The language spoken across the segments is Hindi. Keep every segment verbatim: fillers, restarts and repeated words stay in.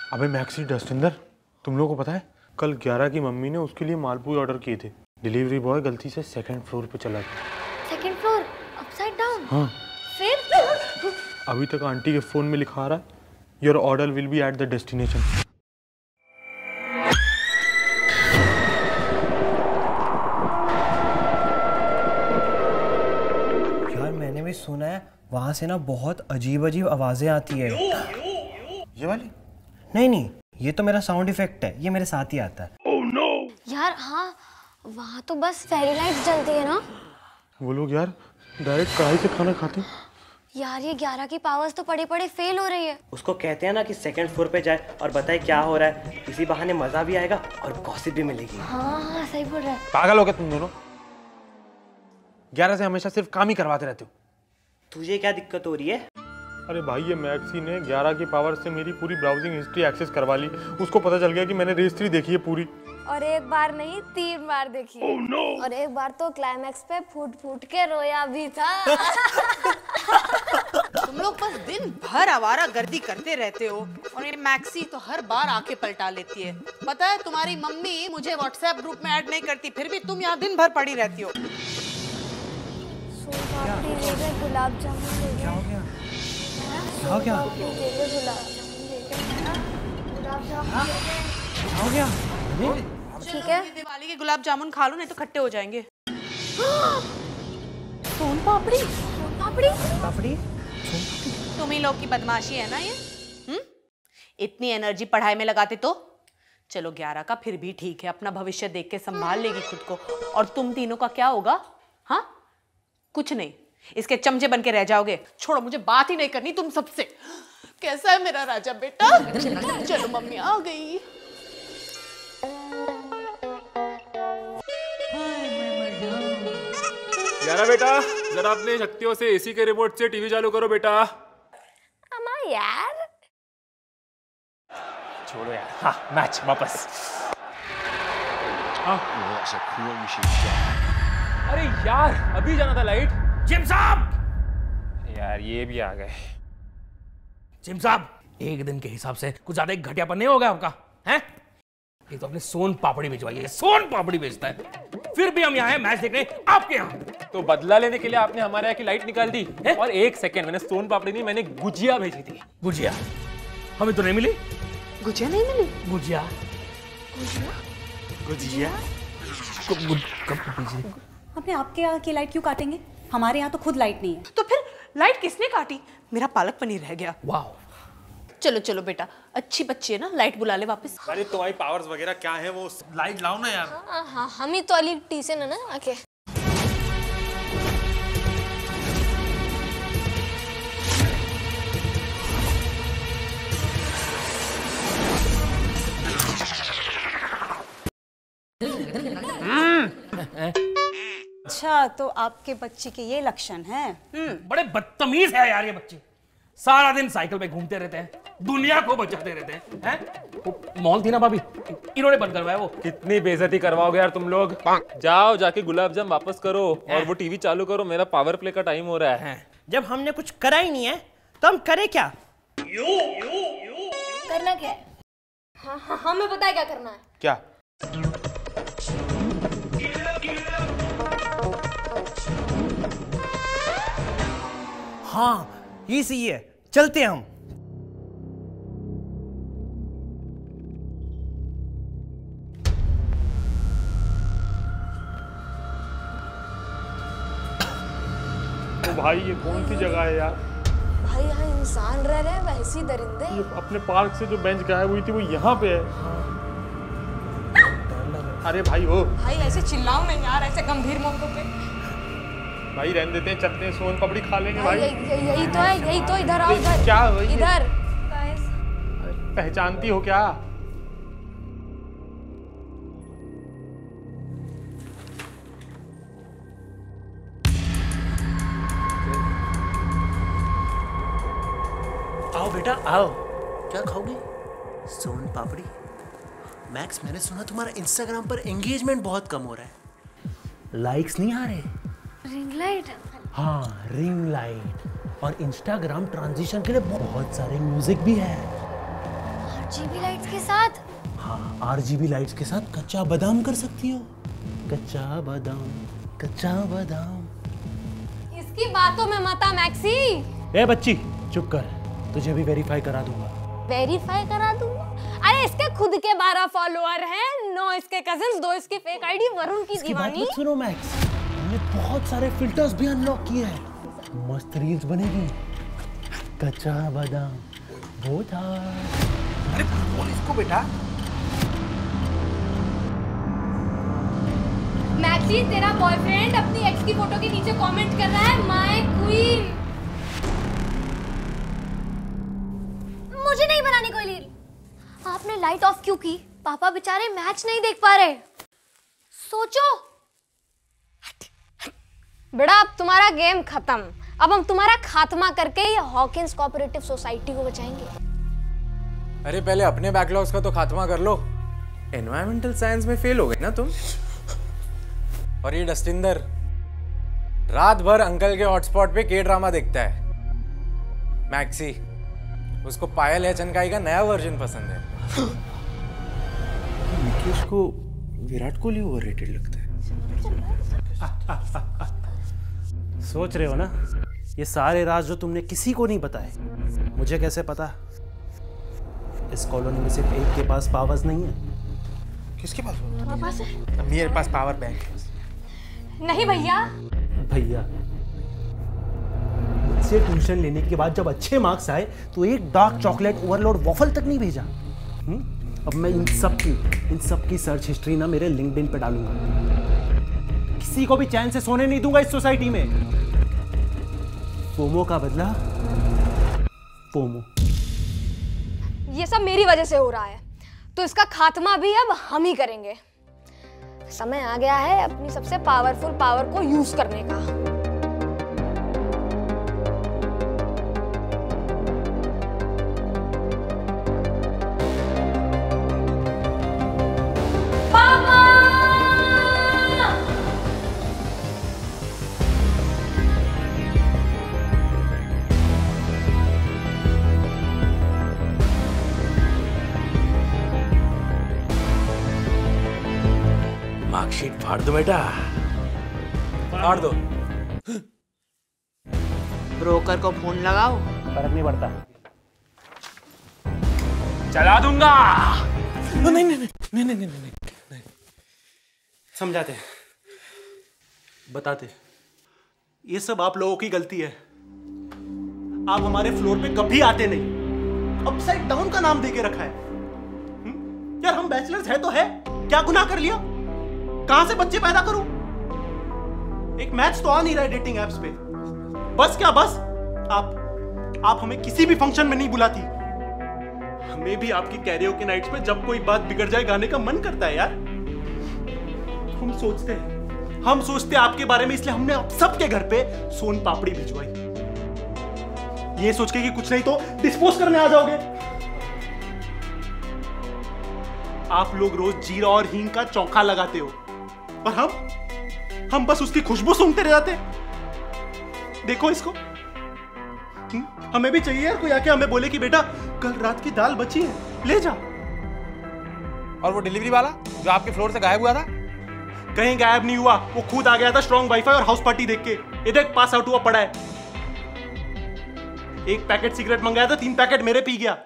अबे मैक्सी डस्टिंदर, तुम लोगों को पता है कल ग्यारह की मम्मी ने उसके लिए मालपुए ऑर्डर किए थे। डिलीवरी बॉय गलती से सेकंड फ्लोर पे चला गया। Second floor upside down? हाँ। फिर अभी तक आंटी के फोन में लिखा आ रहा है your order will be at the destination. यार मैंने भी सुना है वहां से ना बहुत अजीब अजीब आवाजें आती है। ये वाली? नहीं नहीं, ये तो मेरा साउंड इफेक्ट है, ये मेरे साथ ही आता है। oh, no. यार हाँ, वहाँ तो बस फेरी लाइट्स जलती है ना। वो लोग यार डायरेक्ट कढ़ाई से खाना खाते हैं। यार ये ग्यारह की पावर्स तो पड़े पड़े फेल हो रही है। उसको कहते हैं ना कि सेकंड फ्लोर पे जाए और बताए क्या हो रहा है, इसी बहाने मजा भी आएगा और गॉसिप भी मिलेगी। हाँ हाँ सही बोल रहा है। पागल हो गए तुम दोनों, ग्यारह से हमेशा सिर्फ काम ही करवाते रहते हो। तुझे क्या दिक्कत हो रही है? अरे भाई ये मैक्सी ने ग्यारह की पावर से मेरी पूरी ब्राउजिंग हिस्ट्री एक्सेस करवा ली। उसको पता चल गया कि मैंने रेस थ्री देखी है पूरी। और एक बार नहीं तीन बार देखी। oh, no. और एक बार तो क्लाइमैक्स पे फूट फूट के रोया भी था। तुम लोग बस दिन भर आवारा गर्दी करते रहते हो और ये मैक्सी तो हर बार आंखें पलटा लेती है। पता है तुम्हारी मम्मी मुझे व्हाट्सएप ग्रुप में ऐड नहीं करती, फिर भी तुम यहाँ दिन भर पड़ी रहती हो। गुलाब जामुन क्या हो गया? क्या हो गया? क्या हो गया? ठीक है, दिवाली के गुलाब जामुन खा लो नहीं तो खट्टे हो जाएंगे। सोन पापड़ी, सोन पापड़ी, पापड़ी? तुम ही लोग की बदमाशी है ना ये? हम्म? इतनी एनर्जी पढ़ाई में लगाते तो चलो ग्यारह का फिर भी ठीक है, अपना भविष्य देख के संभाल लेगी खुद को। और तुम तीनों का क्या होगा? हाँ कुछ नहीं, इसके चमचे बन के रह जाओगे। छोड़ो, मुझे बात ही नहीं करनी तुम सबसे। कैसा है मेरा राजा बेटा? चलो मम्मी आ गई। ग्यारह बेटा, जरा अपने शक्तियों से एसी के रिमोट से टीवी चालू करो बेटा। अम्मा यार छोड़ो यार, हाँ मैच वापस। हाँ। अरे यार अभी जाना था लाइट। जिम साहब! यार ये भी आ गए। जिम साहब, एक दिन के हिसाब से कुछ ज्यादा घटियापन नहीं होगा आपका? हैं? ये तो अपने सोन पापड़ी भिजवाई है, सोन पापड़ी बेचता है, फिर भी हम यहाँ हैं मैच देखने आपके यहाँ। तो बदला लेने के लिए आपने हमारे यहाँ की लाइट निकाल दी है? और एक सेकंड, मैंने सोन पापड़ी नहीं, मैंने गुजिया भेजी थी। गुजिया? हमें तो नहीं मिली। गुजिया नहीं मिली? गुजिया गुजिया गुजिया अपने आपके यहाँ की लाइट क्यों काटेंगे? हमारे यहाँ तो खुद लाइट नहीं है। तो फिर लाइट किसने काटी? मेरा पालक पनीर रह गया। वाह। चलो चलो बेटा, अच्छी बच्ची है ना, लाइट बुला ले वापस। अरे तुम्हारी पावर्स वगैरह क्या है, वो लाइट लाओ ना यार। हाँ हाँ, हम ही तो अली टी से ना आके। अच्छा, तो आपके बच्चे के ये लक्षण हैं? बड़े बदतमीज है यार ये बच्चे, सारा दिन साइकिल पे घूमते रहते हैं, दुनिया को बचाते रहते हैं। हैं? वो मॉल थी ना भाभी, इन्होंने बंद करवाया। वो कितनी बेइज्जती करवाओगे यार तुम लोग। जाओ जाके गुलाब जाम वापस करो और वो टीवी चालू करो, मेरा पावर प्ले का टाइम हो रहा है। जब हमने कुछ करा ही नहीं है तो हम करें क्या? करना क्या है? हाँ हाँ हमें पता है क्या करना है। क्या? हाँ ये सही है, चलते हैं हम। तो भाई ये कौन सी जगह है यार? भाई यहाँ इंसान रह रहे हैं, वैसी दरिंदे। ये अपने पार्क से जो बेंच गायब हुई थी वो यहाँ पे है। अरे भाई हो भाई ऐसे चिल्लाओ नहीं यार, ऐसे गंभीर मौकों पे। भाई रहने देते हैं, चलते हैं, सोन पापड़ी खा लेंगे भाई। यही यही तो है, यही तो। इधर आओ, इधर। क्या भाई? इधर। पहचानती हो क्या? आओ बेटा आओ। क्या खाओगे? सोन पापड़ी। मैक्स, मैंने सुना तुम्हारा इंस्टाग्राम पर एंगेजमेंट बहुत कम हो रहा है। लाइक्स नहीं आ रहे? Ring light. हाँ रिंग लाइट, और इंस्टाग्राम ट्रांजिशन के लिए बहुत सारे म्यूजिक भी है। आरजीबी लाइट्स के साथ? हाँ, आरजीबी लाइट्स के साथ कच्चा बादाम कर सकती हो। कच्चा बादाम, कच्चा बादाम। इसकी बातों में मत आ मैक्सी। ए बच्ची चुप कर, तुझे भी वेरीफाई करा दूंगा। वेरीफाई करा दूंगा? अरे इसके खुद के बारह फॉलोअर हैं, नौ इसके कजिन्स, दो इसकी फेक आईडी, वरुण की दीवानी। मत सुनो मैक्स, हमने बहुत सारे फिल्टर्स भी अनलॉक किए हैं, मस्त रील्स बनेगी। कच्चा बादाम वो था। अरे बोल इसको बेटा। मैक्सी तेरा बॉयफ्रेंड अपनी एक्स की फोटो के नीचे कमेंट कर रहा है माय क्वीन। मुझे नहीं बनानी कोई रील। आपने लाइट ऑफ क्यों की? पापा बेचारे मैच नहीं देख पा रहे। सोचो बेटा, अब तुम्हारा गेम खत्म। अब हम तुम्हारा खात्मा करके ये हॉकिंस कोऑपरेटिव सोसाइटी को बचाएंगे। अरे पहले अपने बैकलॉग्स का तो खात्मा कर लो। एनवायरमेंटल साइंस में फेल हो गए ना तुम। और ये डस्टिंदर रात भर अंकल के हॉटस्पॉट पे के ड्रामा देखता है। मैक्सी उसको पायल है चनकाई का नया वर्जन पसंद है। निकेश को विराट कोहली ओवररेटेड लगता है। सोच रहे हो ना, ये सारे राज जो तुमने किसी को नहीं बताए, मुझे कैसे पता? इस कॉलोनी में सिर्फ एक के पास पावर्स नहीं है। किसके पास? तुम्हारे पास है? मेरे पास पावर बैंक है। नहीं भैया। भैया मुझसे ट्यूशन लेने के बाद जब अच्छे मार्क्स आए तो एक डार्क चॉकलेट ओवरलोड वॉफल तक नहीं भेजा। हुँ? अब मैं इन सब की इन सब की सर्च हिस्ट्री ना मेरे लिंक्डइन पे डालूंगा। किसी को भी चैन से सोने नहीं दूंगा इस सोसाइटी में। फोमो का बदला फोमो। ये सब मेरी वजह से हो रहा है, तो इसका खात्मा भी अब हम ही करेंगे। समय आ गया है अपनी सबसे पावरफुल पावर को यूज करने का। मार्कशीट फाड़ दो बेटा, फाड़ दो। ब्रोकर को फोन लगाओ। फर्क नहीं पड़ता। चला दूंगा। नहीं नहीं नहीं नहीं नहीं नहीं नहीं नहीं समझाते हैं, बताते। ये सब आप लोगों की गलती है। आप हमारे फ्लोर पे कभी आते नहीं। अपसाइड डाउन का नाम देके रखा है। हुँ? यार हम बैचलर्स है तो है, क्या गुनाह कर लिया? कहां से बच्चे पैदा करूं? एक मैच तो आ नहीं रहा है डेटिंग एप्स पे। बस क्या बस? आप आप हमें किसी भी फंक्शन में नहीं बुलाती। हमें भी आपकी कैरियोके नाइट्स पे जब कोई बात बिगड़ जाए गाने का मन करता है यार। हम सोचते हैं हम सोचते हैं आपके बारे में, इसलिए हमने आप सबके घर पे सोन पापड़ी भिजवाई। ये सोच के कि कुछ नहीं तो डिस्पोज करने आ जाओगे। आप लोग रोज जीरा और हींग का चौका लगाते हो और हम हम बस उसकी खुशबू सूंघते रह जाते हैं। देखो इसको। हुँ? हमें भी चाहिए यार कोई आके हमें बोले कि बेटा कल रात की दाल बची है, ले जा। और वो डिलीवरी वाला जो आपके फ्लोर से गायब हुआ था? कहीं गायब नहीं हुआ, वो खुद आ गया था स्ट्रॉन्ग वाईफाई और हाउस पार्टी देख के। ये देख पास आउट हुआ पड़ा है। एक पैकेट सिगरेट मंगाया था, तीन पैकेट मेरे पी गया।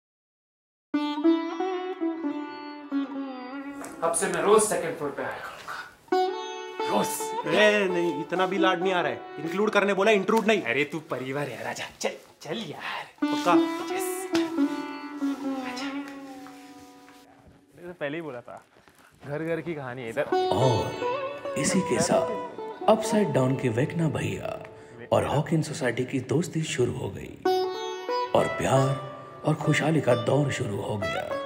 अब से मैं रोज सेकंड फ्लोर पे आया करूंगा, रोज। ए, नहीं इतना भी लाड नहीं आ रहा है। इंक्लूड करने बोला, इंट्रूड नहीं। अरे तू परिवार है राजा, चल चल यार। पक्का? पहले ही बोला था, घर घर की कहानी है इधर। और इसी के साथ अपसाइड डाउन के वेकना भैया और हॉकिन सोसाइटी की दोस्ती शुरू हो गई और प्यार और खुशहाली का दौर शुरू हो गया।